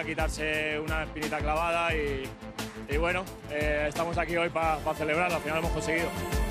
a quitarse una espinita clavada y bueno, estamos aquí hoy para celebrarlo, al final lo hemos conseguido.